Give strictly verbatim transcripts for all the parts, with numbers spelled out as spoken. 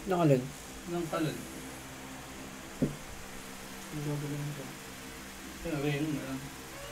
Nakalan. Nang kalan. Ang gagawin ko. Kaya gawin mo lang.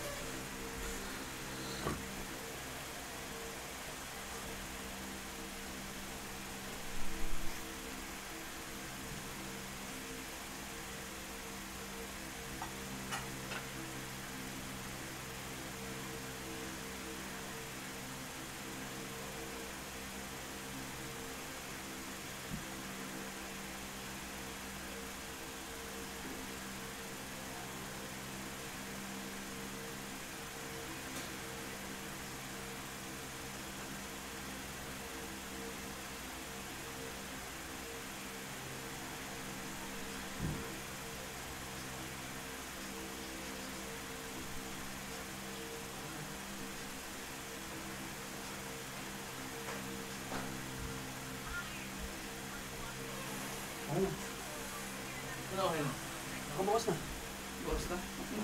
Ano na? Ano okay na? Nakabukas na. Bukas na?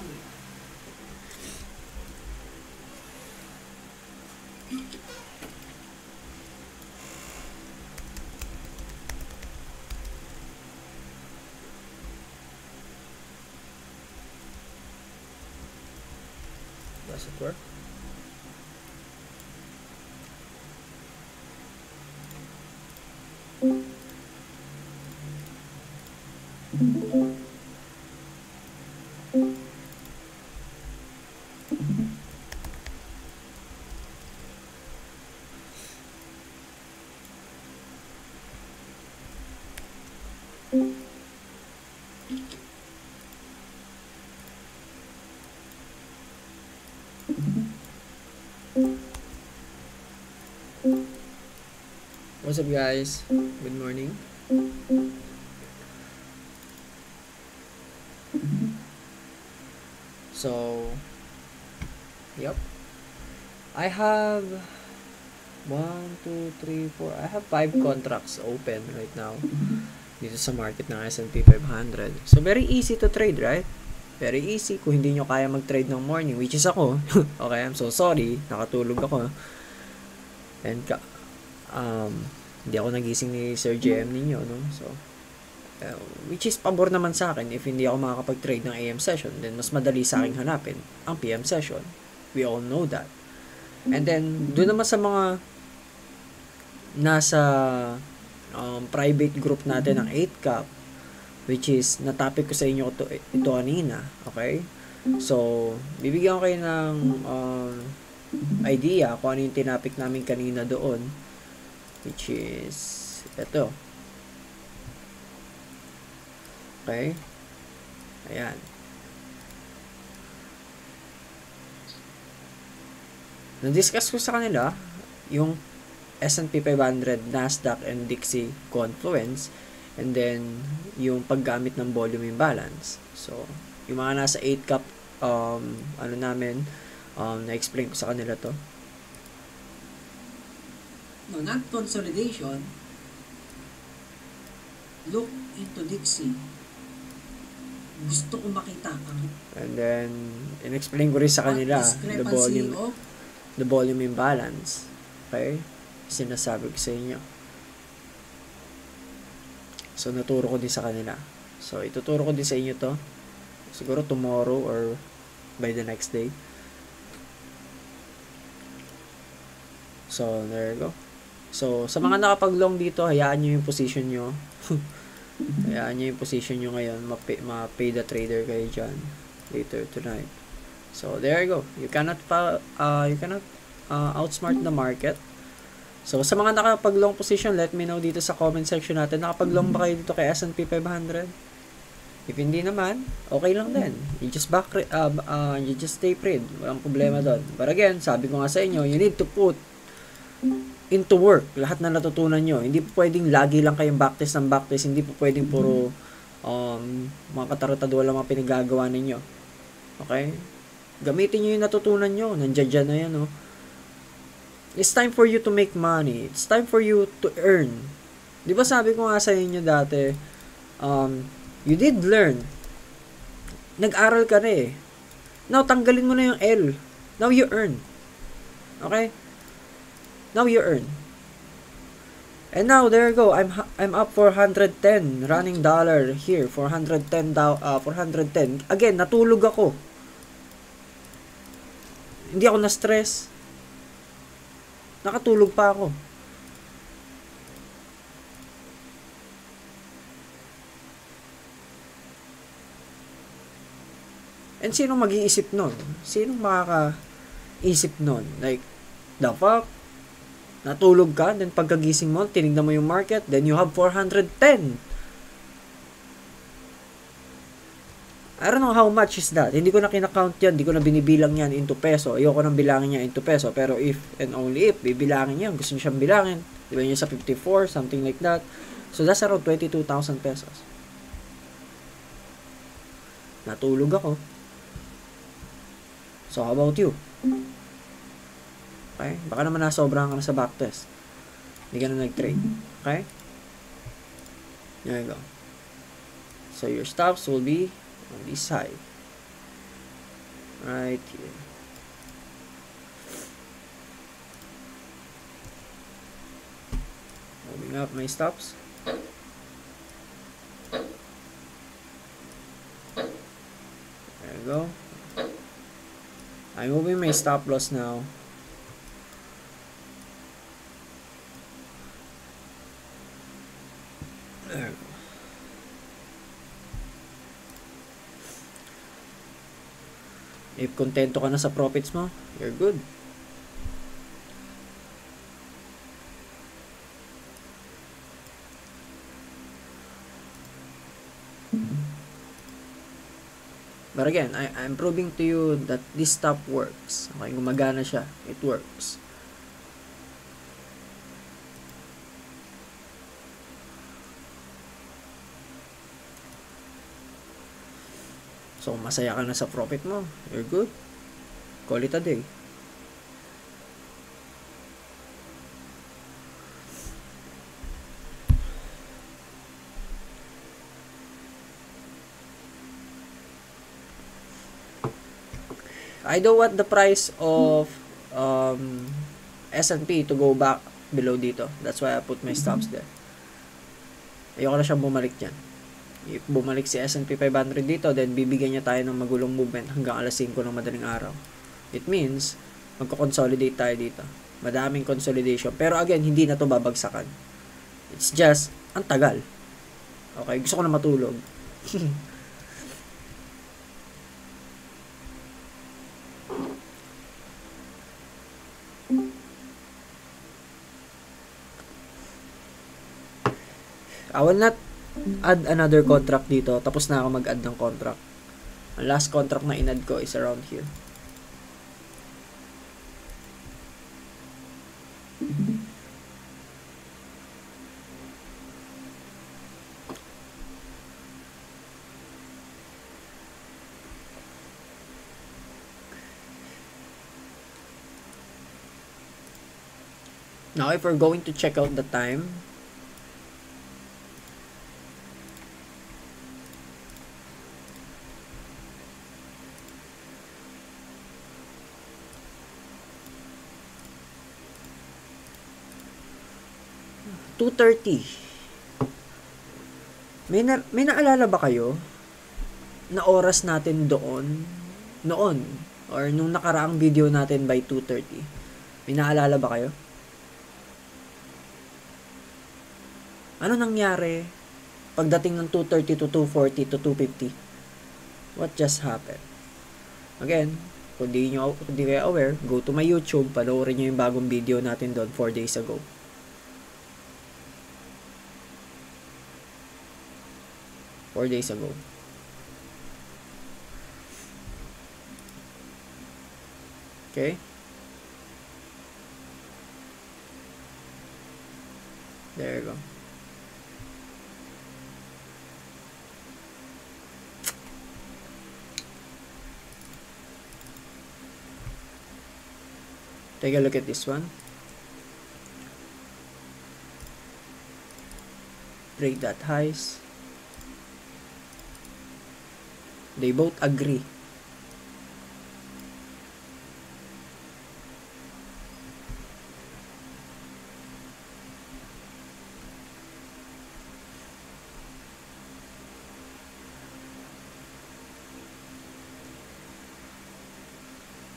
Does it work? What's up, guys? Good morning. So, yep. I have one, two, three, four. I have five contracts open right now dito sa market ng S and P five hundred. So, very easy to trade, right? Very easy kung hindi nyo kaya mag-trade ng morning, which is ako. Okay, I'm so sorry. Nakatulog ako. And, um, hindi ako nagising ni Sir J M ninyo, no? So, uh, which is pabor naman sa akin. If hindi ako makakapag-trade ng A M session, then mas madali sa akin hanapin ang P M session. We all know that. And then, doon naman sa mga nasa um, private group natin ng eight cap, which is na-topic ko sa inyo ito, ito kanina. Okay? So, bibigyan ko kayo ng um, idea kung ano yung tinapik namin kanina doon, which is ito. Okay? Ayan. Na-discuss ko sa kanila yung S and P five hundred, Nasdaq, and Dixie Confluence, and then yung paggamit ng volume imbalance. So, yung mga nasa eight cap, um, ano namin, um, na-explain ko sa kanila to. No, not consolidation. Look into Dixie. Gusto ko makita ang And then, in-explain ko rin sa kanila the volume, of the volume imbalance. Okay? Sinasabi ko sa inyo. So, naturo ko din sa kanila. So, ituturo ko din sa inyo to. Siguro tomorrow or by the next day. So, there you go. So, sa mga nakapag-long dito, hayaan nyo yung position nyo. Hayaan nyo yung position nyo ngayon. Ma-pay, ma-pay the trader kayo dyan later tonight. So, there you go. You cannot, uh, you cannot uh, outsmart the market. So, sa mga nakapag-long position, let me know dito sa comment section natin. Nakapag-long ba kayo dito kay S and P five hundred? If hindi naman, okay lang din. You just back, uh, uh, you just stay prid. Walang problema doon. But again, sabi ko nga sa inyo, you need to put into work lahat na natutunan nyo. Hindi po pwedeng lagi lang kayong backtest ng backtest. Hindi po pwedeng puro um, mga kataratado lang mga pinagagawa ninyo. Okay? Gamitin nyo yung natutunan nyo. Nandiyan dyan na yan, oh. It's time for you to make money. It's time for you to earn. Di ba sabi ko nga sa inyo dati, um, you did learn. Nag-aral ka na eh. Now, tanggalin mo na yung L. Now you earn. Okay? Now you earn. And now there you go. I'm I'm up four hundred ten running dollar here. four hundred ten daw uh, four hundred ten. Again, natulog ako. Hindi ako na-stress. Nakatulog pa ako. And sino mag-iisip nun? Sino makaka-isip nun? Like, the fuck? Natulog ka, then pagkagising mo, tinignan mo yung market, then you have four hundred ten. I don't know how much is that. Hindi ko na kinakount yan, hindi ko na binibilang yan into peso. Ayoko nang bilangin niya into peso, pero if and only if, bibilangin niya, gusto niya siyang bilangin. Diba niya sa fifty-four, something like that. So that's around twenty-two thousand pesos. Natulog ako. So how about you? Okay? Baka naman nasobrahan ka na sa backtest. Hindi ka na nag-trade. Okay? There you go. So your stops will be on this side. Right here. Moving up my stops. There you go. I'm moving my stop loss now. There we go. If kontento ka na sa profits mo, you're good. But again, I, I'm proving to you that this stop works. Okay, gumagana siya. It works. So, masaya ka na sa profit mo. You're good. Call it a day. I don't want the price of um, S and P to go back below dito. That's why I put my stops there. Ayoko na siyang bumalik dyan. If bumalik si S and P five hundred dito, then bibigyan niya tayo ng magulong movement hanggang alas singko ng madaling araw. It means, magko-consolidate tayo dito. Madaming consolidation. Pero again, hindi na to babagsakan. It's just, ang tagal. Okay, gusto ko na matulog. I will not add another contract dito. Tapos na ako mag-add ng contract. Ang last contract na in-add ko is around here. Now, if we're going to check out the time, two thirty. May na, may naalala ba kayo na oras natin doon noon or nung nakaraang video natin by two thirty? May naalala ba kayo? Ano nangyari pagdating ng two thirty to two forty to two fifty? What just happened? Again, kung di nyo, kung di kayo aware, go to my YouTube, panoorin nyo yung bagong video natin doon four days ago. four days ago. Okay? There you go. Take a look at this one. Break that highs. They both agree.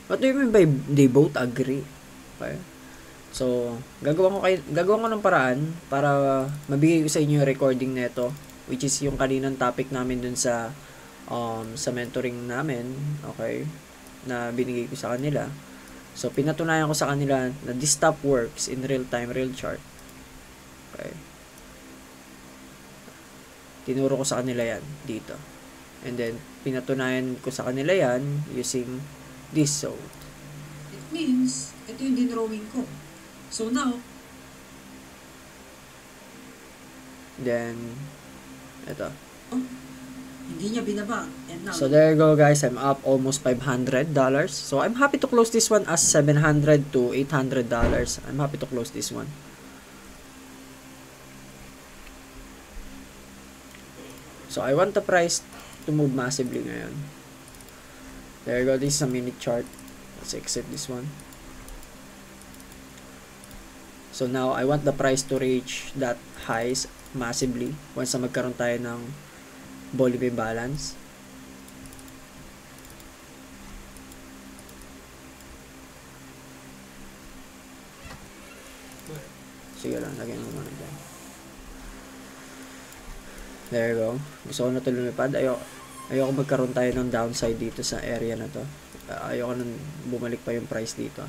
What do you mean by they both agree? Okay. So, gagawa ko kayo, gagawa ko ng paraan para mabigay ko sa inyo yung recording nito, which is yung kaninang topic namin dun sa um, sa mentoring namin, okay, na binigay ko sa kanila. So, pinatunayan ko sa kanila na this stuff works in real time, real chart. Okay. Tinuro ko sa kanila yan dito. And then, pinatunayan ko sa kanila yan using this. So, It means, ito yung dinrawing ko. So now, then, ito. oh, hindi niya binaba. And now, So, there you go, guys. I'm up almost five hundred dollars. So, I'm happy to close this one as seven hundred to eight hundred dollars. I'm happy to close this one. So, I want the price to move massively ngayon. There you go. This is a minute chart. Let's exit this one. So, now, I want the price to reach that highs massively once na magkaroon tayo ng Bollinger balance. Sige lang, lagyan mo muna dyan. There you go. Gusto ko na ito lumipad. Ayoko, ayoko magkaroon tayo ng downside dito sa area na to. Ayoko nang bumalik pa yung price dito.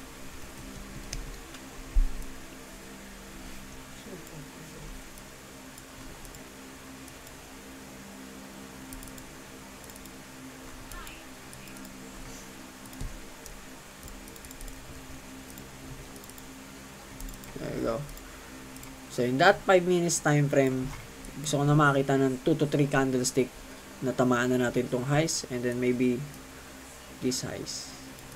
There you go. So, in that five minutes time frame, gusto ko na makita ng two to three candlestick na tamaan na natin tong highs and then maybe these highs.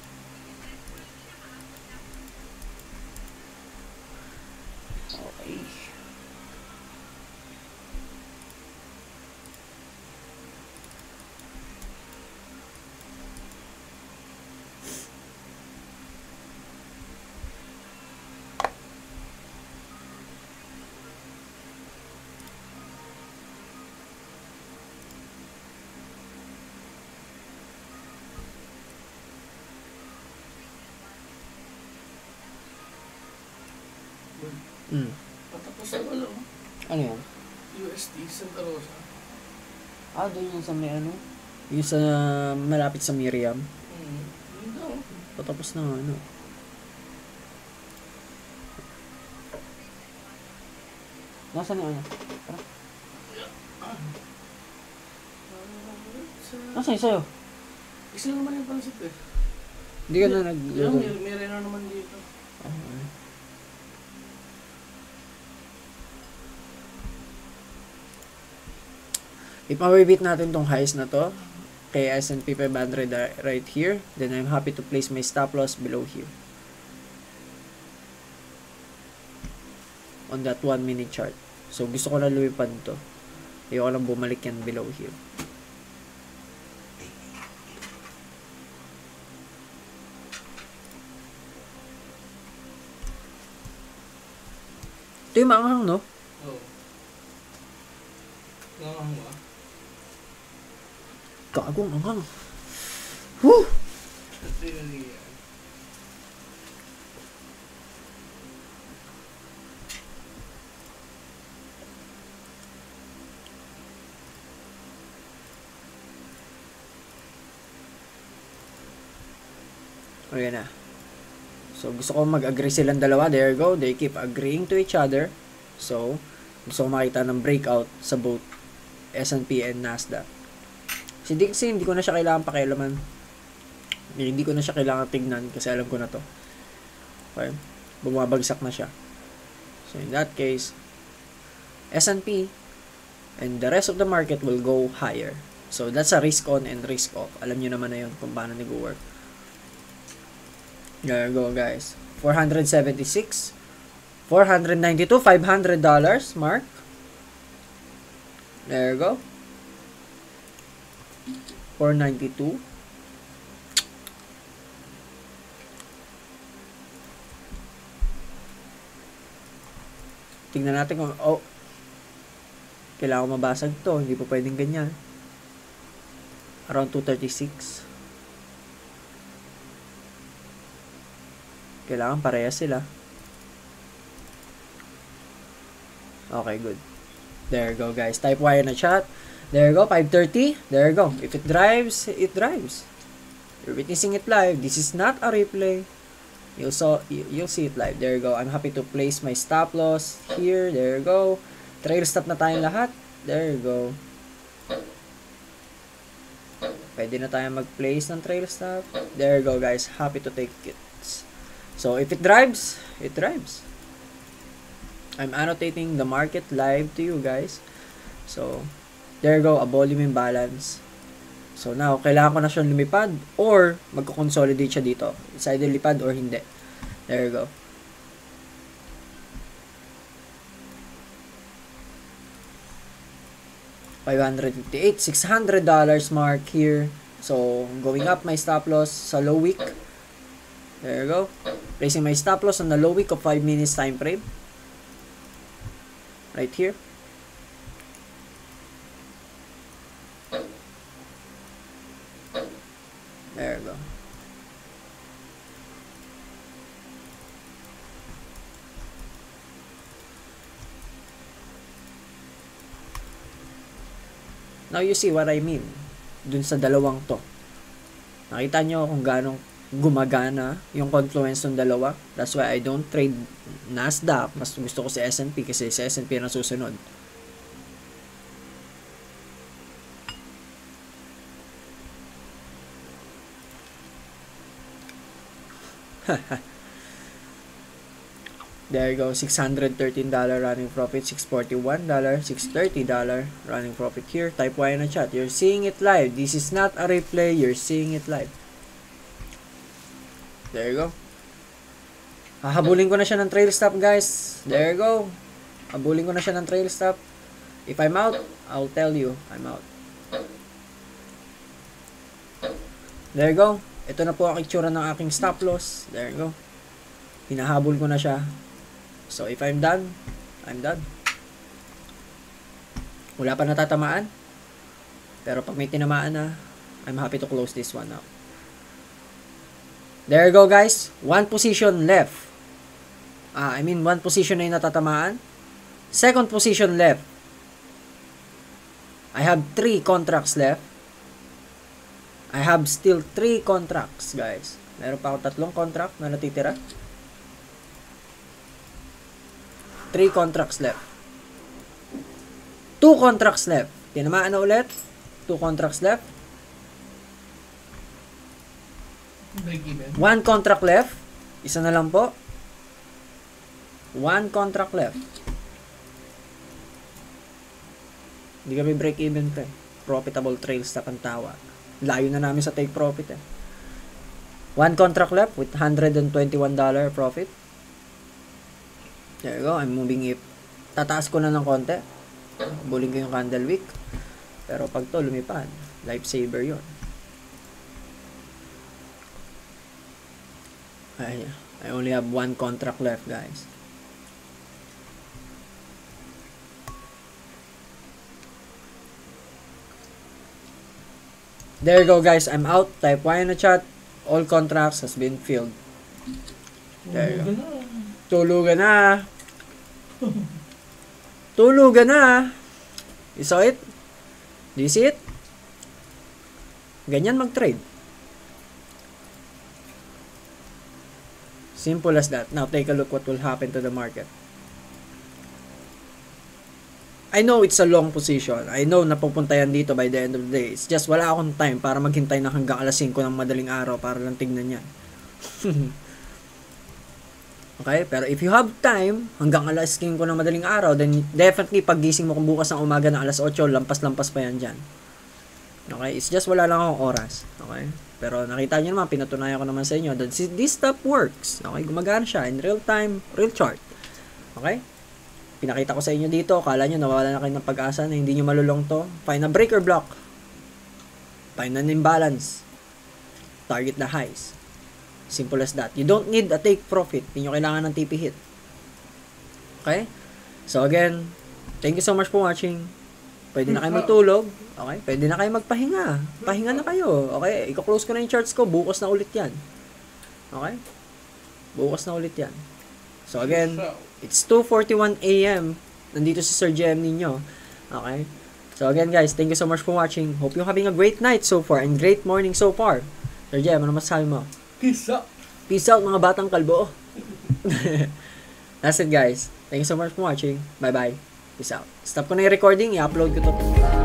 Okay. Mm. Patapos na wala. Ano yan? U S D, Santa Rosa. Ah, doon yung sa may ano? Yung sa malapit sa Miriam. Hmm. Yun daw. Patapos na ano. Nasaan yung ano? Tara. Nasaan yung sa'yo? Isa lang naman yung pansit eh. Hindi ka na nag... Yung may, may reno naman dito. Okay. If mabibit natin tong highs na to, kay S and P five hundred right here, then I'm happy to place my stop loss below here. On that one minute chart. So, gusto ko na lumipad to. Ayoko lang bumalik yan below here. Ito yung maanghang, no? Oo. Oh. Nakakang ba? Gagong anghang. Woo! Ito yung yan. Ayan na. So, gusto ko mag-agree silang dalawa. There you go. They keep agreeing to each other. So, gusto ko makita ng breakout sa both S and P and Nasdaq. Si Dixie, hindi ko na siya kailangan pakialaman. Hindi ko na siya kailangan tignan kasi alam ko na to. Okay? Bumabagsak na siya. So, in that case, S and P and the rest of the market will go higher. So, that's a risk on and risk off. Alam nyo naman na yun kung paano nag-work. There you go, guys. four hundred seventy-six, four hundred ninety-two, five hundred dollars mark. There you go. four ninety-two. Tingnan natin kung, oh, kailangan ko mabasag to. Hindi po pwedeng ganyan. 'Around two thirty-six. Kailangan parehas sila. Okay, good. There you go, guys. Type Y in the chat. There you go, five thirty. There you go. If it drives, it drives. You're witnessing it live. This is not a replay. You'll, saw, you'll see it live. There you go. I'm happy to place my stop loss here. There you go. Trail stop na tayong lahat. There you go. Pwede na tayong mag-place ng trail stop. There you go, guys. Happy to take it. So, if it drives, it drives. I'm annotating the market live to you guys. So, there you go, a volume imbalance. So, now, kailangan ko na siyang lumipad or magko-consolidate siya dito. It's either lipad or hindi. There you go. five fifty-eight, six hundred dollars mark here. So, going up my stop loss sa low wick. There you go. Placing my stop loss on the low wick of five minutes time frame. Right here. There you go. Now you see what I mean dun sa dalawang to. Nakita nyo kung ganong gumagana yung confluence ng dalawa. That's why I don't trade Nasdaq. Mas gusto ko si S and P kasi si S and P na susunod. There you go, six hundred thirteen dollars running profit, six hundred forty-one dollars, six hundred thirty dollars running profit here. Type Y in the chat. You're seeing it live. This is not a replay. You're seeing it live. There you go. Hahabulin ko na siya ng trail stop, guys. There you go. Habulin ko na siya ng trail stop. If I'm out, I'll tell you I'm out. There you go. Ito na po ang itsura ng aking stop loss. There you go. Hinahabol ko na siya. So, if I'm done, I'm done. Wala pa natatamaan. Pero pag may tinamaan na, I'm happy to close this one out. There you go, guys. One position left. Ah, I mean, one position na yung natatamaan. Second position left. I have three contracts left. I have still three contracts, guys. Meron pa ako tatlong contract na natitira. Three contracts left. Two contracts left. Tinamaan na ulit. Two contracts left. Break even. One contract left. Isa na lang po. One contract left. Hindi kami break even pa eh. Profitable trail stop ang tawa. Layo na namin sa take profit eh. One contract left with one hundred twenty-one dollars profit. There you go. I'm moving it. Tataas ko na ng konti. Buling ko yung candle wick. Pero pag to lumipad, lifesaver yun. I, I only have one contract left, guys. There you go, guys. I'm out. Type Y in the chat. All contracts has been filled. There you go. Tulugan na. Tulugan na. You saw it? Do you see it? Ganyan mag-trade. Simple as that. Now, take a look what will happen to the market. I know it's a long position. I know napupunta yan dito by the end of the day. It's just wala akong time para maghintay na hanggang alas singko ng madaling araw para lang tignan yan. Okay? Pero if you have time, hanggang alas singko ng madaling araw, then definitely paggising mo kung bukas ng umaga ng alas otso, lampas-lampas pa yan dyan. Okay? It's just wala lang akong oras. Okay? Pero nakita nyo naman, pinatunayan ko naman sa inyo that this stuff works. Okay? Gumagana siya in real time, real chart. Okay? Pinakita ko sa inyo dito, kala nyo nawala na kayo ng pag-asa na hindi nyo malulong to. Find a breaker block. Find an imbalance. Target the highs. Simple as that. You don't need a take profit. Hindi nyo kailangan ng T P hit. Okay? So again, thank you so much for watching. Pwede na kayo magtulog. Okay? Pwede na kayo magpahinga. Pahinga na kayo. Okay? Iko-close ko na yung charts ko. Bukas na ulit yan. Okay? Bukas na ulit yan. So again, it's two forty-one a m Nandito si Sir Jem ninyo. Okay? So again guys, thank you so much for watching. Hope you're having a great night so far and great morning so far. Sir Jem, ano masasabi mo? Peace out. Peace out mga batang kalbo. That's it guys. Thank you so much for watching. Bye bye. Peace out. Stop ko na yung recording. I-upload ko to.